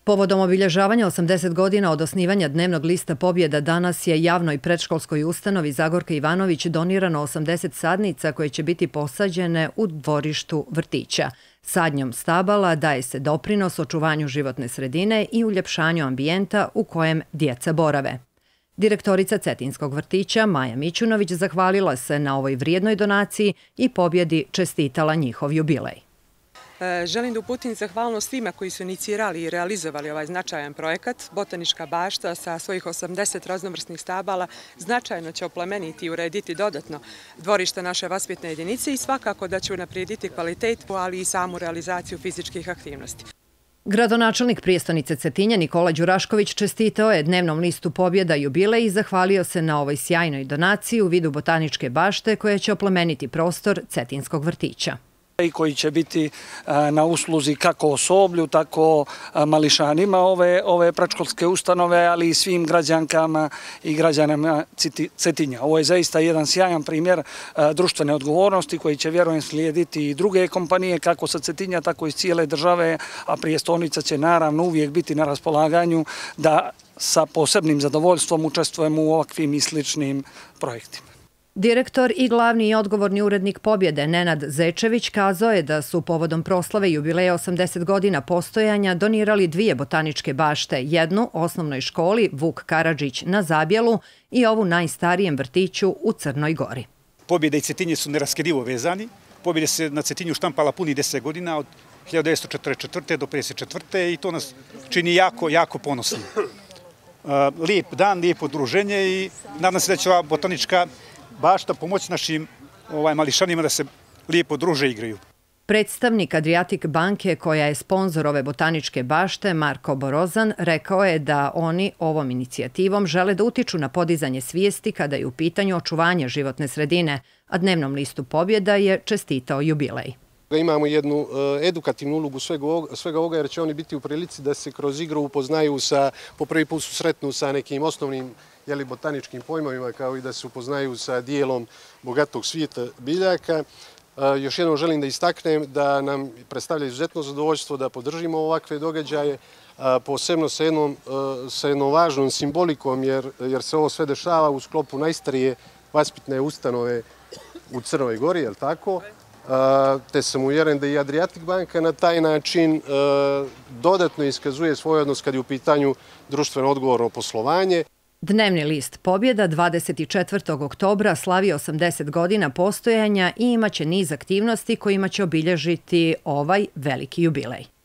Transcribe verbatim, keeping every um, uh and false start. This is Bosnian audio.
Povodom obilježavanja osamdeset godina od osnivanja Dnevnog lista pobjeda danas je javnoj predškolskoj ustanovi Zagorka Ivanović donirano osamdeset sadnica koje će biti posađene u dvorištu vrtića. Sadnjom stabala daje se doprinos očuvanju životne sredine i uljepšanju ambijenta u kojem djeca borave. Direktorica Cetinskog vrtića Maja Mićunović zahvalila se na ovoj vrijednoj donaciji i pobjedi čestitala njihov jubilej. Želim da uputim zahvalnost svima koji su inicirali i realizovali ovaj značajan projekat. Botanička bašta sa svojih osamdeset raznovrsnih stabala značajno će oplemeniti i urediti dodatno dvorište naše vaspitne jedinice i svakako da će unaprijediti kvalitetu, ali i samu realizaciju fizičkih aktivnosti. Gradonačelnik prijestonice Cetinja Nikola Đurašković čestitao je Dnevnom listu pobjeda jubilej i zahvalio se na ovoj sjajnoj donaciji u vidu botaničke bašte koja će oplemeniti prostor Cetinskog vrtića. I koji će biti na usluzi kako osoblju, tako mališanima ove, ove predškolske ustanove, ali i svim građankama i građanima Cetinja. Ovo je zaista jedan sjajan primjer društvene odgovornosti koji će, vjerujem, slijediti i druge kompanije, kako sa Cetinja, tako i iz cijele države, a prijestonica će naravno uvijek biti na raspolaganju da sa posebnim zadovoljstvom učestvujemo u ovakvim i sličnim projektima. Direktor i glavni i odgovorni urednik pobjede Nenad Zečević kazao je da su povodom proslave jubileja osamdeset godina postojanja donirali dvije botaničke bašte, jednu osnovnoj školi Vuk Karadžić na Zabjelu i ovu najstarijem vrtiću u Crnoj Gori. Pobjeda i Cetinje su neraskidivo vezani. Pobjeda se na Cetinju štampala puni deset godina, od hiljadu devetsto četrdeset četvrte do pedeset četvrte i to nas čini jako, jako ponosnim. Lijep dan, lijepo druženje i nadam se da će ova botanička bašta pomoći našim ovaj, mališanima da se lijepo druže i igraju. Predstavnik Adriatic banke, koja je sponzor ove botaničke bašte, Marko Borozan, rekao je da oni ovom inicijativom žele da utiču na podizanje svijesti kada je u pitanju očuvanje životne sredine, a Dnevnom listu pobjeda je čestitao jubilej. Imamo jednu edukativnu ulogu svega ovoga jer će oni biti u prilici da se kroz igru upoznaju sa, po prvi put susretnu sa nekim osnovnim jeli, botaničkim pojmovima kao i da se upoznaju sa dijelom bogatog svijeta biljaka. Još jednom želim da istaknem da nam predstavlja izuzetno zadovoljstvo da podržimo ovakve događaje, posebno sa jednom, sa jednom važnom simbolikom jer, jer se ovo sve dešava u sklopu najstarije vaspitne ustanove u Crnoj Gori, je li tako? Te sam uvjeren da i Adriatic banka na taj način dodatno iskazuje svoj odnos kad je u pitanju društveno odgovorno poslovanje. Dnevni list pobjeda dvadeset četvrtog oktobra slavi osamdeset godina postojanja i imaće niz aktivnosti kojima će obilježiti ovaj veliki jubilej.